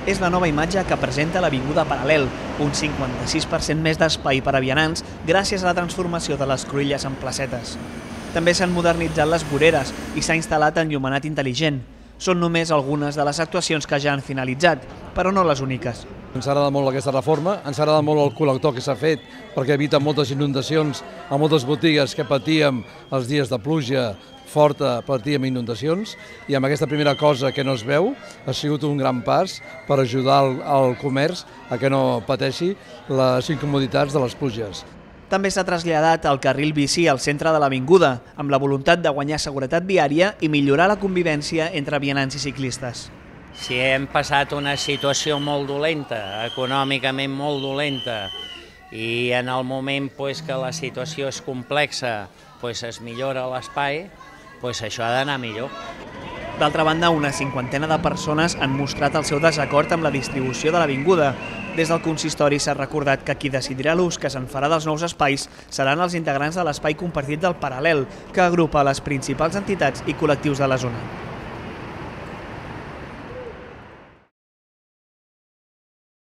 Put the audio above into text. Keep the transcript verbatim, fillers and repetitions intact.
és la nova imatge que presenta l'Avinguda Paral·lel, un cinquanta-sis per cent més d'espai per a vianants gràcies a la transformació de les cruïlles en placetes. També s'han modernitzat les voreres i s'ha instal·lat enllumenat intel·ligent. Són només algunes de les actuacions que ja han finalitzat, però no les úniques. Ens agrada molt aquesta reforma, ens agrada molt el col·lector que s'ha fet perquè evita moltes inundacions a moltes botigues que patíem els dies de pluja forta, patíem inundacions, i amb aquesta primera cosa que no es veu ha sigut un gran pas per ajudar el, el comerç a que no pateixi les incomoditats de les pluges. També s'ha traslladat el carril bici al centre de l'avinguda, amb la voluntat de guanyar seguretat viària i millorar la convivència entre vianants i ciclistes. Si hem passat una situació molt dolenta, econòmicament molt dolenta, i en el moment pues, que la situació és complexa, pues, es millora l'espai, pues, això ha d'anar millor. D'altra banda, una cinquantena de persones han mostrat el seu desacord amb la distribució de l'avinguda. Des del consistori s'ha recordat que qui decidirà l'ús que se'n farà dels nous espais seran els integrants de l'espai compartit del Paral·lel, que agrupa les principals entitats i col·lectius de la zona.